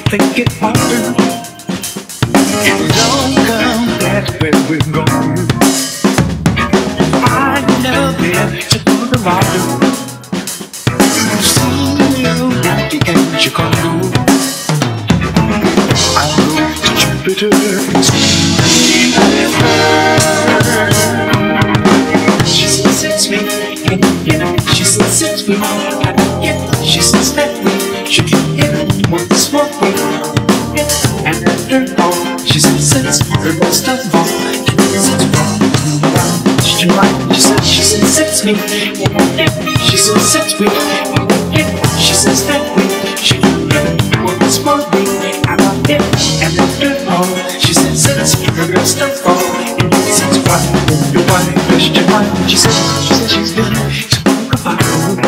think it harder. Don't come back where we're going. I never been to do the water. See you at the end, you can't go. I'll go to Jupiter and see with her. She says it's me, and yeah, she says it's me, and yeah, she says that we should get once more. And after all, she says it's her most of all, and it's wrong. She says it's me, and yeah, she says it's me, and yeah, she says that we should get once more. I love it, and after all, she says it's her most of all, and it's why. Why question why? She says she's been to talk about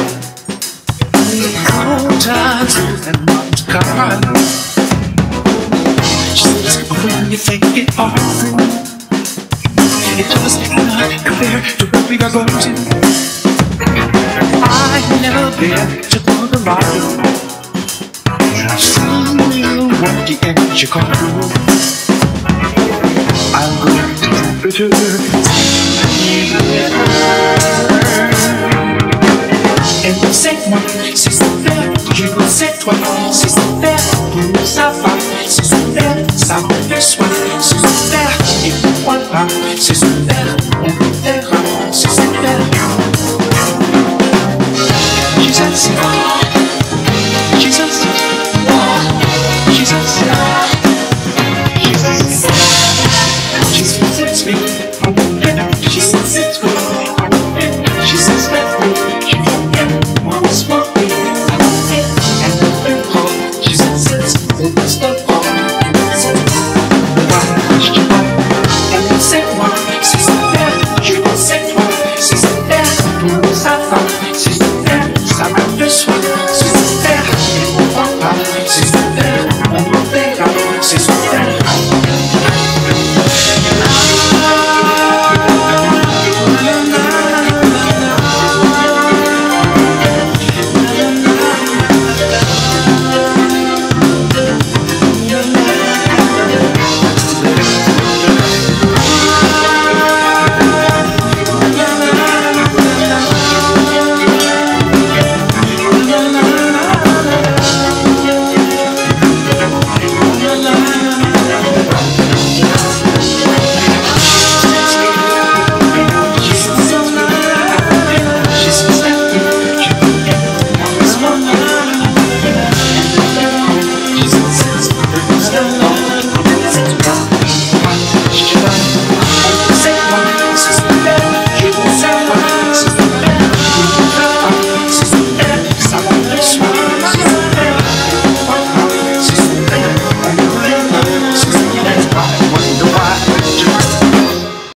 cold times and not to cry. She says when you think it hard, it just cannot compare to what we are going to. I've never been to Colorado. I've seen you walk the edge you can't go. I'll go to Jupiter. And we say one, c'est faire, je vous sais toi, c'est faire, pour nous savoir, c'est